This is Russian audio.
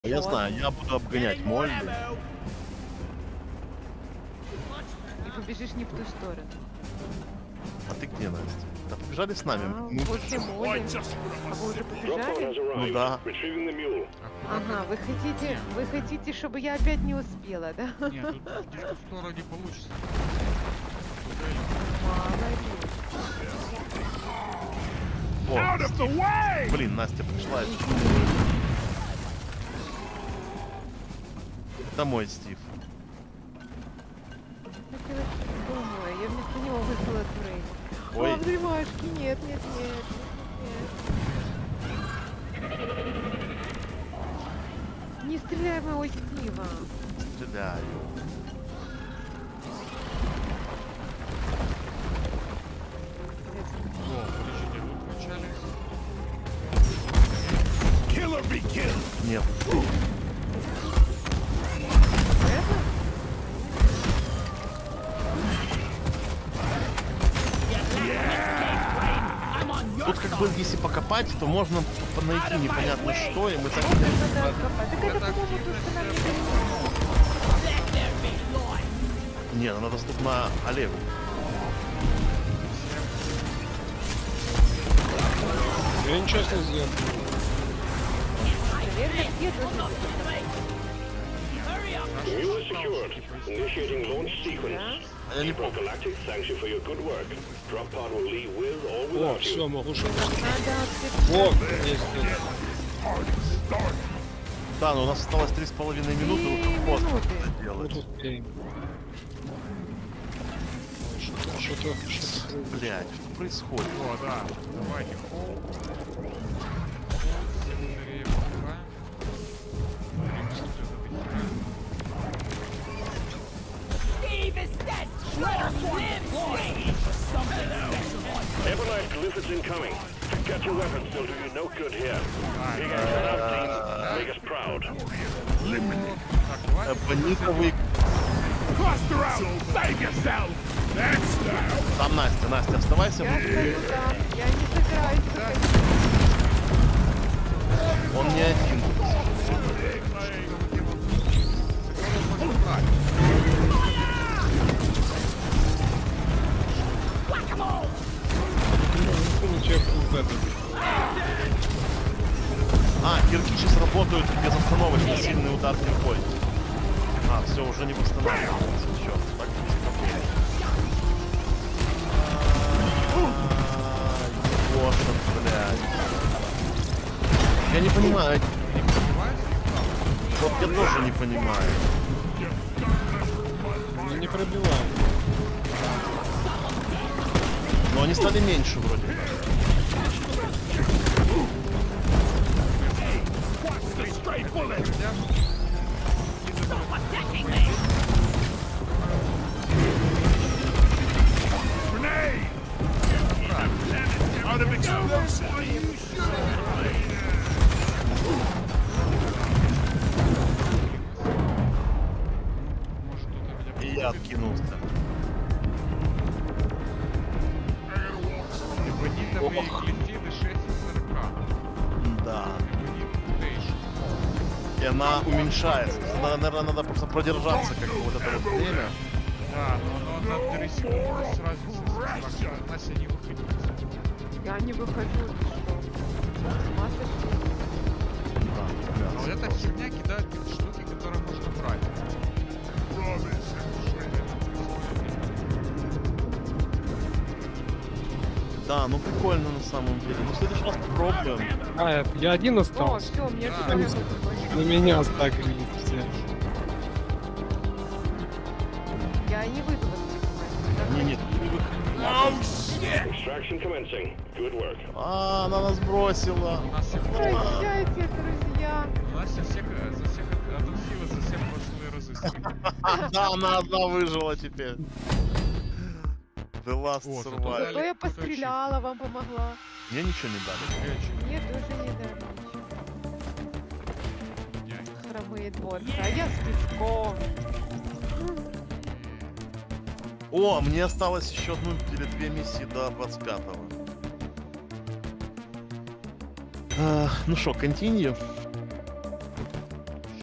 Я знаю, я буду обгонять Молли. И побежишь не в ту сторону. А ты где, Настя? Да побежали с нами. Мы... Возле Молли. А вы уже побежали? Ну да. Ага, вы хотите, чтобы я опять не успела, да? Нет, тут в ту сторону не получится. Молодец. О, блин, Настя пришла. Это мой Стив. Думаю, я вместо него вызвала Трей. Ой. О, взрывашки, нет. Не стреляй в моего Стива. Стреляю. О, подождите, тут вначале... Нет. Тут как бы, если покопать, то можно найти непонятно что, и мы так... Так это, по-моему, то, что нам не Нет, она доступна Олегу. Я ничего не сделал. наверное, где должен быть. Mule secured. Initiating launch sequence. Я не помню. Galactic, thanks you for your good work. Drop pod will leave with or О, without you. все, могу шел. Надо Вот, есть. Да, но у нас осталось 3,5 минуты. 3 Вот, минуты. что Вот делать. успеем. Что-то. Блядь, что происходит? О, да. Давайте, холл. Секундари открываем. Ebonite Glyphids incoming. Get your weapons, they'll do you no good here. Big action out, team. Make us proud. Так, давайте. Эбонитовый... Там Настя, оставайся. Я стою там, я не собираюсь выходить. Он не один. А, кирки сейчас работают безостановочно, сильный удар киркой. А, все, уже не восстанавливается. Черт, так Гоша, блядь. Я не понимаю. Вот я тоже не понимаю. Они не пробивают. Но они стали меньше вроде. И я откинулся. Эбонитовые глифиды 6 из 40. Да. Эбонит Mutation. И она уменьшается. Наверное, надо просто продержаться как бы вот это вот время. Да, но оно на 3 секунды с разницей. Настя, не выходите. Я не выхожу, ты что? С массы, что ли? Да, А вот эта херня кидает штуки, которые можно брать. да, ну прикольно на самом деле. Ну в следующий раз попробуем. А, я один О, остался. все, мне Да. что-то не выходит. На меня оставили все. Я не выйду воспринимать. Не, не выходи. Extraction commencing. Good work. А, она нас бросила. У нас всех Прощайте, друзья. У нас за всех отомстила за всех прошлые разыскивания. Да, она одна выжила теперь. The Last О, зато Survivor. Зато я постреляла, вам помогла. Мне ничего не дали. Мне тоже не дали. Хромые дворцы, а я с песком. О, мне осталось еще одну или две миссии до 25-го. Ну что, continue?